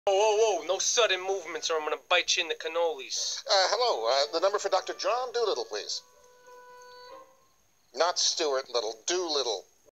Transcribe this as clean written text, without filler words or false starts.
Whoa, whoa, whoa, no sudden movements or I'm gonna bite you in the cannolis. Hello, the number for Dr. John Doolittle, please. Not Stuart Little, Doolittle.